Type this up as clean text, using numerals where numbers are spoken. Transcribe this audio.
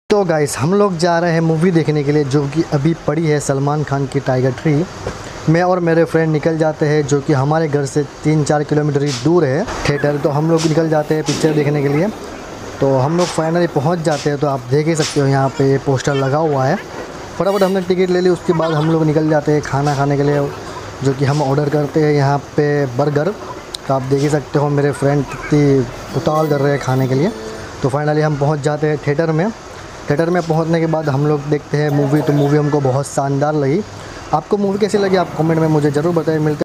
तो गाइस हम लोग जा रहे हैं मूवी देखने के लिए, जो कि अभी पड़ी है सलमान खान की टाइगर 3। मैं और मेरे फ्रेंड निकल जाते हैं, जो कि हमारे घर से 3-4 किलोमीटर ही दूर है थिएटर। तो हम लोग निकल जाते हैं पिक्चर देखने के लिए। तो हम लोग फाइनली पहुंच जाते हैं। तो आप देख ही सकते हो यहाँ पे पोस्टर लगा हुआ है। फटाफट हमने टिकट ले ली। उसके बाद हम लोग निकल जाते हैं खाना खाने के लिए, जो कि हम ऑर्डर करते हैं यहाँ पे बर्गर। तो आप देख ही सकते हो मेरे फ्रेंड कितनी उतावल कर रहे हैं खाने के लिए। तो फाइनली हम पहुँच जाते हैं थिएटर में। थिएटर में पहुंचने के बाद हम लोग देखते हैं मूवी। तो मूवी हमको बहुत शानदार लगी। आपको मूवी कैसी लगी आप कमेंट में मुझे ज़रूर बताएं। मिलते